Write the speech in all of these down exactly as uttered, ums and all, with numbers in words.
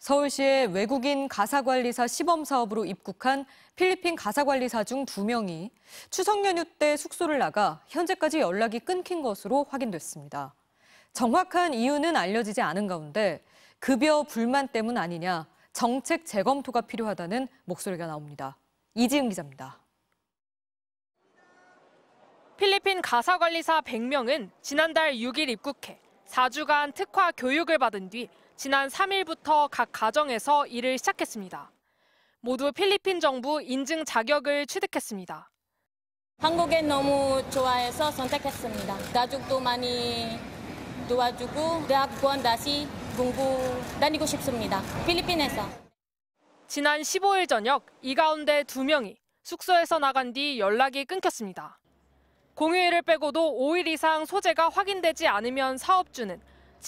서울시의 외국인 가사관리사 시범사업으로 입국한 필리핀 가사관리사 중 두 명이 추석 연휴 때 숙소를 나가 현재까지 연락이 끊긴 것으로 확인됐습니다. 정확한 이유는 알려지지 않은 가운데 급여 불만 때문 아니냐, 정책 재검토가 필요하다는 목소리가 나옵니다. 이지은 기자입니다. 필리핀 가사관리사 백 명은 지난달 육 일 입국해 사 주간 특화 교육을 받은 뒤 지난 삼 일부터 각 가정에서 일을 시작했습니다. 모두 필리핀 정부 인증 자격을 취득했습니다. 한국에 너무 좋아해서 선택했습니다. 가족도 많이 도와주고 대학원 다시 공부 다니고 싶습니다. 필리핀에서. 지난 십오 일 저녁 이 가운데 두 명이 숙소에서 나간 뒤 연락이 끊겼습니다. 공휴일을 빼고도 오 일 이상 소재가 확인되지 않으면 사업주는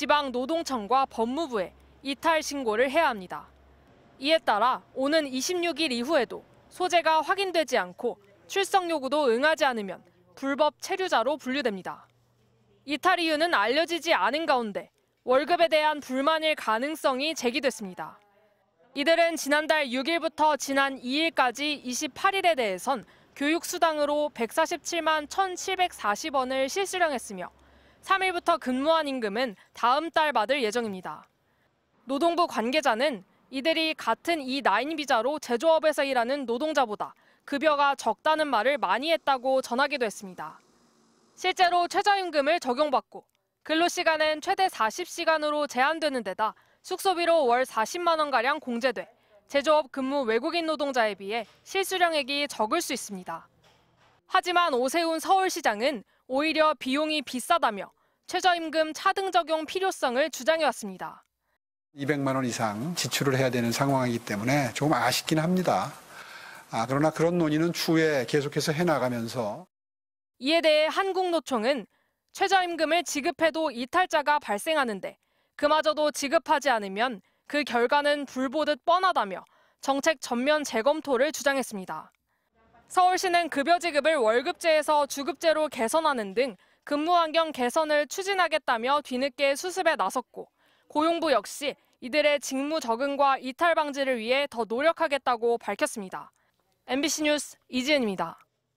지방노동청과 법무부에 이탈 신고를 해야 합니다. 이에 따라 오는 이십육 일 이후에도 소재가 확인되지 않고 출석 요구도 응하지 않으면 불법 체류자로 분류됩니다. 이탈 이유는 알려지지 않은 가운데 월급에 대한 불만일 가능성이 제기됐습니다. 이들은 지난달 육 일부터 지난 이 일까지 이십팔 일에 대해선 교육수당으로 백사십칠만 천칠백사십 원을 실수령했으며 삼 일부터 근무한 임금은 다음 달 받을 예정입니다. 노동부 관계자는 이들이 같은 이 나인 비자로 제조업에서 일하는 노동자보다 급여가 적다는 말을 많이 했다고 전하기도 했습니다. 실제로 최저임금을 적용받고 근로시간은 최대 사십 시간으로 제한되는 데다 숙소비로 월 사십만 원가량 공제돼 제조업 근무 외국인 노동자에 비해 실수령액이 적을 수 있습니다. 하지만 오세훈 서울시장은 오히려 비용이 비싸다며 최저임금 차등 적용 필요성을 주장해왔습니다. 이백만 원 이상 지출을 해야 되는 상황이기 때문에 조금 아쉽긴 합니다. 아, 그러나 그런 논의는 추후에 계속해서 해나가면서. 이에 대해 한국노총은 최저임금을 지급해도 이탈자가 발생하는데 그마저도 지급하지 않으면 그 결과는 불보듯 뻔하다며 정책 전면 재검토를 주장했습니다. 서울시는 급여 지급을 월급제에서 주급제로 개선하는 등 근무 환경 개선을 추진하겠다며 뒤늦게 수습에 나섰고 고용부 역시 이들의 직무 적응과 이탈 방지를 위해 더 노력하겠다고 밝혔습니다. 엠비씨 뉴스 이지은입니다.